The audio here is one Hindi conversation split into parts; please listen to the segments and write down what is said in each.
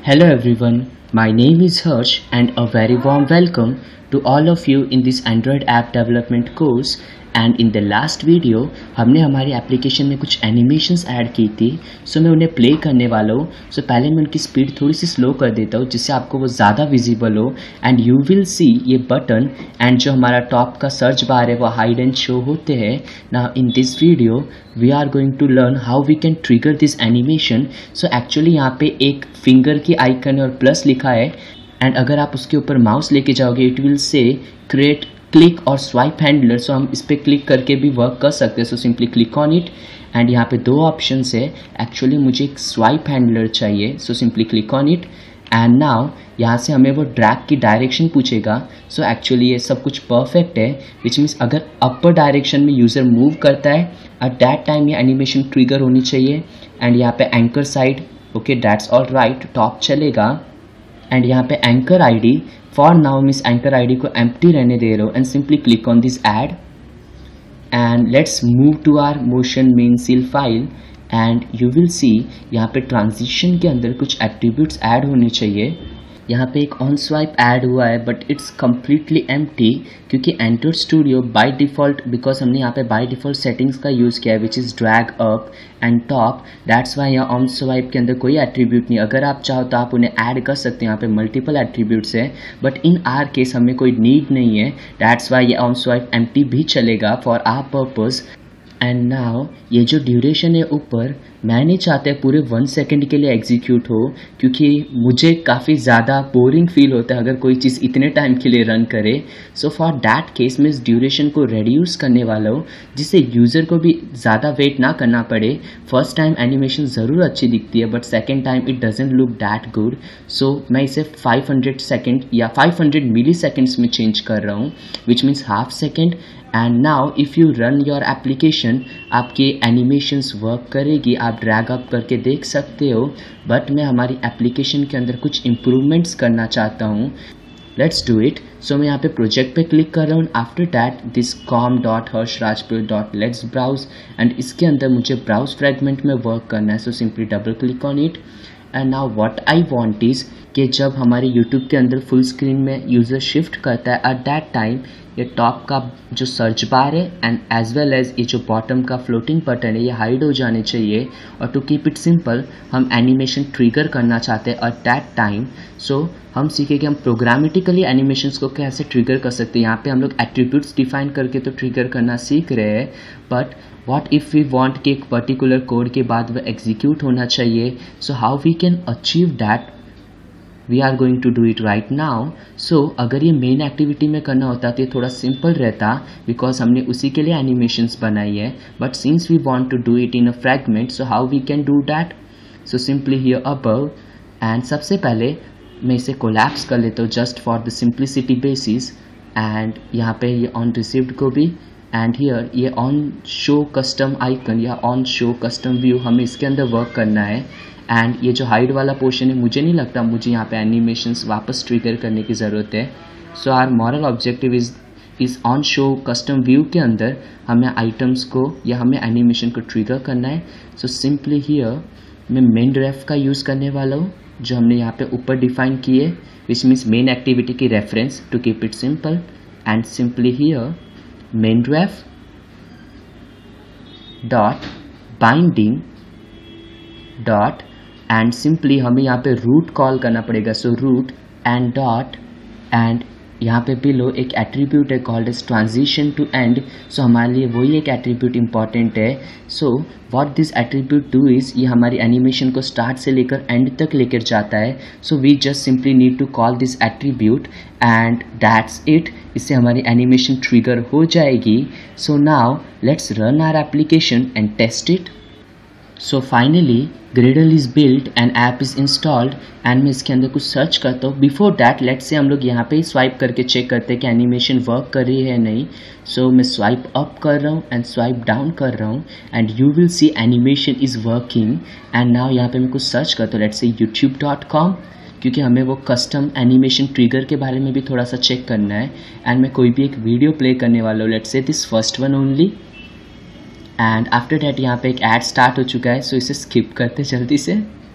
Hello everyone, my name is Harsh and a very warm welcome to all of you in this Android app development course. And in the last video हमने हमारी एप्लीकेशन में कुछ एनिमेशंस ऐड की थी, सो मैं उन्हें प्ले करने वाला हूँ। सो पहले मैं उनकी स्पीड थोड़ी सी स्लो कर देता हूँ जिससे आपको वो ज़्यादा विजिबल हो एंड यू विल सी ये बटन एंड जो हमारा टॉप का सर्च बार है वो हाइड एंड शो होते हैं। Now in this video we are going to learn how we can trigger this animation. So actually यहाँ पे एक फिंगर की आइकन और प्लस लिखा है एंड अगर आप उसके ऊपर माउस लेके जाओगे it will say create click और स्वाइप हैंडलर। सो हम इस पर क्लिक करके भी वर्क कर सकते हैं। So simply click on it and यहाँ पे दो ऑप्शन है। एक्चुअली मुझे एक स्वाइप हैंडलर चाहिए, so simply click on it and now यहाँ से हमें वो ड्रैग की डायरेक्शन पूछेगा। सो एक्चुअली ये सब कुछ परफेक्ट है, विच मीन्स अगर अपर डायरेक्शन में यूज़र मूव करता है एट दैट टाइम ये एनिमेशन ट्रिगर होनी चाहिए। एंड यहाँ पे anchor side okay that's all right, top चलेगा। एंड यहाँ पे anchor ID for now miss anchor ID को एम्प्टी रहने दे रहा हूँ and simply click on this add and let's move to our motion main scene file and you will see यहाँ पे ट्रांजिशन के अंदर कुछ एट्रीब्यूट्स ऐड होने चाहिए। यहाँ पे एक ऑन स्वाइप ऐड हुआ है बट इट्स कम्प्लीटली एम्प्टी क्योंकि Android studio by default because हमने यहाँ पे बाय डिफ़ॉल्ट सेटिंग्स का यूज़ किया है which is drag up and top. That's why यहाँ ऑन स्वाइप के अंदर कोई एट्रीब्यूट नहीं। अगर आप चाहो तो आप उन्हें ऐड कर सकते हैं, यहाँ पे मल्टीपल एट्रीब्यूट्स है बट इन आर केस हमें कोई नीड नहीं है। दैट्स वाई ये ऑन स्वाइप एम्प्टी भी चलेगा for our purpose. And now ये जो ड्यूरेशन है ऊपर मैं नहीं चाहता पूरे 1 सेकेंड के लिए एग्जीक्यूट हो क्योंकि मुझे काफ़ी ज़्यादा बोरिंग फील होता है अगर कोई चीज़ इतने टाइम के लिए रन करे। सो फॉर दैट केस मैं इस ड्यूरेशन को रिड्यूस करने वाला हूँ जिससे यूज़र को भी ज़्यादा वेट ना करना पड़े। फर्स्ट टाइम एनिमेशन ज़रूर अच्छी दिखती है but second time it doesn't look that good. So मैं इसे 500 सेकेंड या 500 मिली सेकेंड्स में चेंज कर रहा हूँ which means half second. And now if you run your application आपकी एनिमेशंस वर्क करेगी, आप ड्रैग अप करके देख सकते हो। बट मैं हमारी एप्लीकेशन के अंदर कुछ इम्प्रूवमेंट्स करना चाहता हूँ। Let's do it. सो मैं यहाँ पे प्रोजेक्ट पे क्लिक कर रहा हूँ। After that this com.harshrajpur.let's browse and इसके अंदर मुझे ब्राउज फ्रेगमेंट में वर्क करना है। So simply double click on it and now what I want is कि जब हमारे यूट्यूब के अंदर फुल स्क्रीन में यूज़र शिफ्ट करता है एट दैट टाइम ये टॉप का जो सर्च बार है एंड एज वेल एज ये जो बॉटम का फ्लोटिंग बटन है ये हाइड हो जाने चाहिए। और टू कीप इट सिंपल हम एनिमेशन ट्रिगर करना चाहते हैं एट दैट टाइम। सो हम सीखेंगे हम प्रोग्रामेटिकली एनिमेशंस को कैसे ट्रिगर कर सकते हैं। यहाँ पे हम लोग एट्रीब्यूट्स डिफाइन करके तो ट्रिगर करना सीख रहे हैं but what if we want कि एक पर्टिकुलर कोड के बाद वह एग्जीक्यूट होना चाहिए। So how we can achieve that we are going to do it right now. So अगर ये मेन एक्टिविटी में करना होता तो ये थोड़ा सिंपल रहता बिकॉज हमने उसी के लिए एनिमेशंस बनाई है but since we want to do it in a fragment so how we can do that. So simply here above and सबसे पहले मैं इसे कोलैप्स कर लेता हूँ just for the simplicity basis and यहाँ पे ये ऑन रिसीव्ड को भी एंड हियर ये ऑन शो कस्टम आइकन या ऑन शो कस्टम व्यू हमें इसके अंदर वर्क करना है। एंड ये जो हाइड वाला पोर्शन है मुझे नहीं लगता मुझे यहाँ पे एनिमेशंस वापस ट्रिगर करने की ज़रूरत है। So our moral objective is on show custom view के अंदर हमें आइटम्स को या हमें एनिमेशन को ट्रिगर करना है। सो सिंपली हियर मैं मेन रेफ का यूज़ करने वाला हूँ जो हमने यहाँ पे ऊपर डिफाइन किए विच मीन्स मेन एक्टिविटी की reference to keep it simple and simply here main ref dot binding dot and simply हमें यहाँ पे रूट कॉल करना पड़ेगा। So root and dot and यहाँ पे बिलो एक एट्रीब्यूट है called as transition to end. So हमारे लिए वही एक एट्रीब्यूट इंपॉर्टेंट है। So what this attribute do is ये हमारी एनिमेशन को स्टार्ट से लेकर एंड तक लेकर जाता है। So we just simply need to call this attribute and that's it. इससे हमारी एनिमेशन ट्रिगर हो जाएगी। So now let's run our application and test it. So finally Gradle is built and app is installed and मैं इसके अंदर कुछ सर्च करता हूँ। बिफोर डैट लेट्स से हम लोग यहाँ पे स्वाइप करके चेक करते हैं कि एनिमेशन वर्क कर रही है नहीं। सो मैं स्वाइप अप कर रहा हूँ एंड स्वाइप डाउन कर रहा हूँ and you will see animation is working. And now यहाँ पे मैं कुछ सर्च करता हूँ लेट्स से youtube.com क्योंकि हमें वो कस्टम एनिमेशन ट्रिगर के बारे में भी थोड़ा सा चेक करना है। एंड मैं कोई भी एक वीडियो प्ले करने वाला हूँ let's say this first one only and after that यहाँ पे एक ऐड स्टार्ट हो चुका है। सो इसे स्किप करते जल्दी से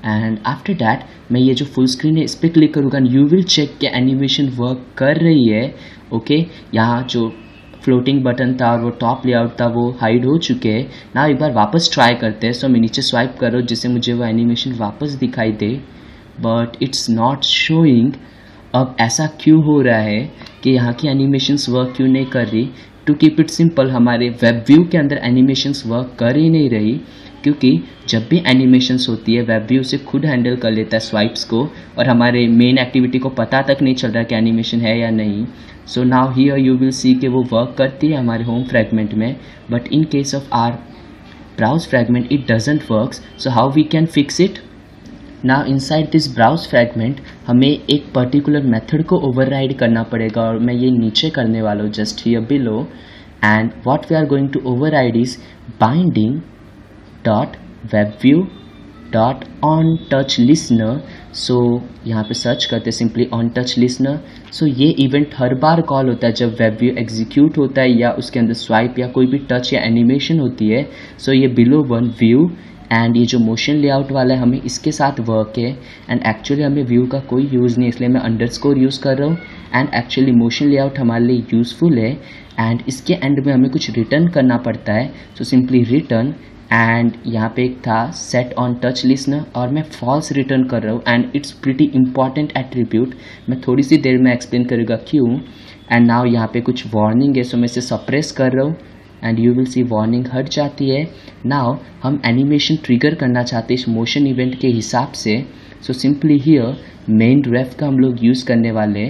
एंड आफ्टर दैट मैं ये जो फुल स्क्रीन है इस पर क्लिक करूँगा एंड यू विल चेक कि एनिमेशन वर्क कर रही है। ओके, यहाँ जो फ्लोटिंग बटन था और वो टॉप लेआउट था वो हाइड हो चुके हैं ना। एक बार वापस ट्राई करते हैं। सो मैं नीचे स्वाइप कर रहा हूँ जिससे मुझे वो एनिमेशन वापस दिखाई दे, बट इट्स नॉट शोइंग। अब ऐसा क्यों हो रहा है कि यहाँ की एनिमेशंस वर्क क्यों नहीं कर रही? टू कीप इट सिंपल, हमारे वेब व्यू के अंदर एनिमेशंस वर्क कर ही नहीं रही, क्योंकि जब भी एनिमेशंस होती है वेब व्यू से खुद हैंडल कर लेता है स्वाइप्स को और हमारे मेन एक्टिविटी को पता तक नहीं चल रहा कि एनिमेशन है या नहीं। So now here you will see कि वो वर्क करती है हमारे होम फ्रैगमेंट में, but in case of our browse fragment it doesn't works. So how we can fix it? Now inside this browse fragment हमें एक पर्टिकुलर मेथड को ओवरराइड करना पड़ेगा और मैं ये नीचे करने वाला हूँ just here below. And what we are going to override is binding dot web view dot on touch listener. So यहाँ पे सर्च करते simply on touch listener. So ये इवेंट हर बार कॉल होता है जब वेब व्यू एग्जीक्यूट होता है या उसके अंदर स्वाइप या कोई भी टच या एनिमेशन होती है। सो ये बिलो वन व्यू एंड ये जो मोशन लेआउट वाला है हमें इसके साथ वर्क है एंड एक्चुअली हमें व्यू का कोई यूज़ नहीं, इसलिए मैं अंडरस्कोर यूज़ कर रहा हूँ। एंड एक्चुअली मोशन लेआउट हमारे लिए यूज़फुल है एंड इसके एंड में हमें कुछ रिटर्न करना पड़ता है। सो सिंपली रिटर्न, एंड यहाँ पे एक था सेट ऑन टच लिसनर और मैं फॉल्स रिटर्न कर रहा हूँ and it's pretty important attribute. मैं थोड़ी सी देर में एक्सप्लेन करूँगा क्यों। एंड नाउ यहाँ पे कुछ वार्निंग है, सो मैं इसे सप्रेस कर रहा हूँ and you will see warning हट जाती है। नाउ हम एनिमेशन ट्रिगर करना चाहते हैं इस मोशन इवेंट के हिसाब से। So simply here main ref का हम लोग यूज़ करने वाले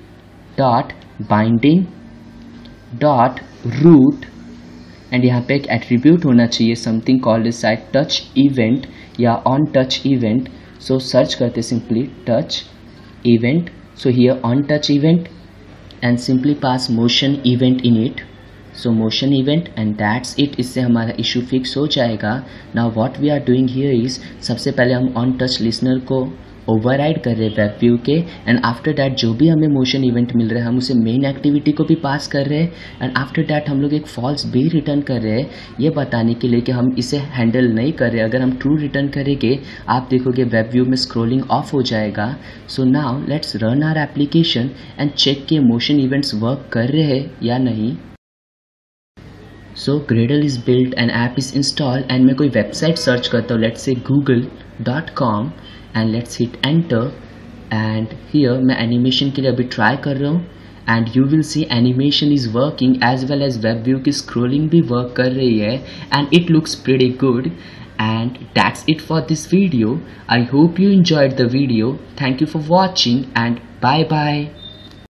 dot binding dot root and यहाँ पे एक एट्रीब्यूट होना चाहिए something called is side touch event या on touch event. So search करते simply touch event. So here on touch event and simply pass motion event in it. So motion event and that's it. इससे हमारा इशू फिक्स हो जाएगा। Now what we are doing here is सबसे पहले हम ऑन टच लिसनर को ओवरराइड कर रहे हैं वेब व्यू के एंड आफ्टर दैट जो भी हमें मोशन इवेंट मिल रहा है हम उसे मेन एक्टिविटी को भी पास कर रहे हैं एंड आफ्टर दैट हम लोग एक फॉल्स भी रिटर्न कर रहे हैं ये बताने के लिए कि हम इसे हैंडल नहीं कर रहे। अगर हम ट्रू रिटर्न करेंगे आप देखोगे वेब व्यू में स्क्रॉलिंग ऑफ हो जाएगा। So now let's run our application and check कि मोशन इवेंट्स वर्क कर रहे हैं या नहीं। सो Gradle is built and app is installed and मैं कोई वेबसाइट सर्च करता हूँ, let's say google.com and let's hit enter and here मैं एनिमेशन के लिए अभी ट्राई कर रहा हूँ and you will see animation is working as well as web view की scrolling भी work कर रही है and it looks pretty good. And that's it for this video. I hope you enjoyed the video. Thank you for watching and bye bye.